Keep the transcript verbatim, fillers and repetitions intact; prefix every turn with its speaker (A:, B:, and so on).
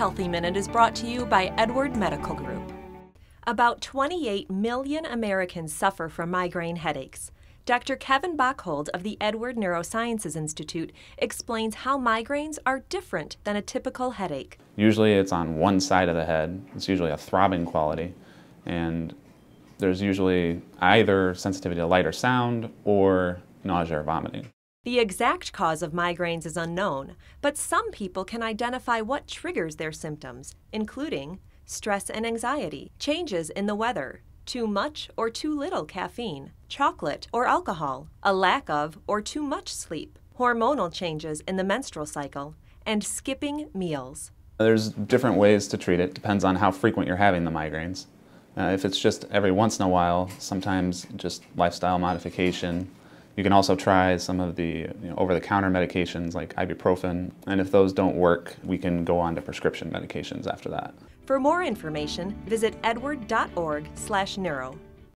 A: Healthy Minute is brought to you by Edward Medical Group. About twenty-eight million Americans suffer from migraine headaches. Doctor Kevin Bockhold of the Edward Neurosciences Institute explains how migraines are different than a typical headache.
B: Usually it's on one side of the head. It's usually a throbbing quality, and there's usually either sensitivity to light or sound or nausea or vomiting.
A: The exact cause of migraines is unknown, but some people can identify what triggers their symptoms, including stress and anxiety, changes in the weather, too much or too little caffeine, chocolate or alcohol, a lack of or too much sleep, hormonal changes in the menstrual cycle, and skipping meals.
B: There's different ways to treat it. Depends on how frequent you're having the migraines. Uh, if it's just every once in a while, sometimes just lifestyle modification. You can also try some of the you know, over-the-counter medications like ibuprofen, and if those don't work, we can go on to prescription medications after that.
A: For more information, visit edward dot org slash neuro.